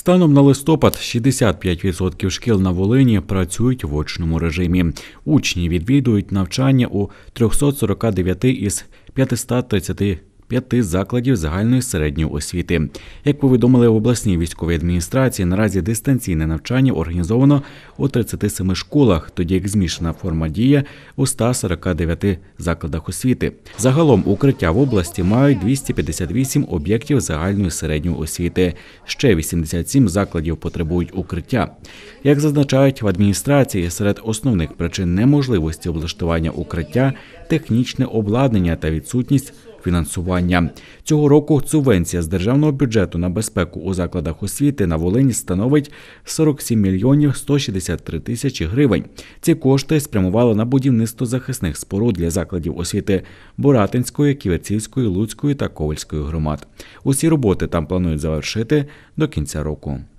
Станом на листопад 65% шкіл на Волині працюють в очному режимі. Учні відвідують навчання у 349 із 535 закладів загальної середньої освіти. Як повідомили в обласній військовій адміністрації, наразі дистанційне навчання організовано у 37 школах, тоді як змішана форма діє у 149 закладах освіти. Загалом укриття в області мають 258 об'єктів загальної середньої освіти. Ще 87 закладів потребують укриття. Як зазначають в адміністрації, серед основних причин неможливості облаштування укриття – технічне обладнання та відсутність фінансування. Цього року субвенція з державного бюджету на безпеку у закладах освіти на Волині становить 47 мільйонів 163 тисячі гривень. Ці кошти спрямували на будівництво захисних споруд для закладів освіти Боратинської, Ківерцівської, Луцької та Ковальської громад. Усі роботи там планують завершити до кінця року.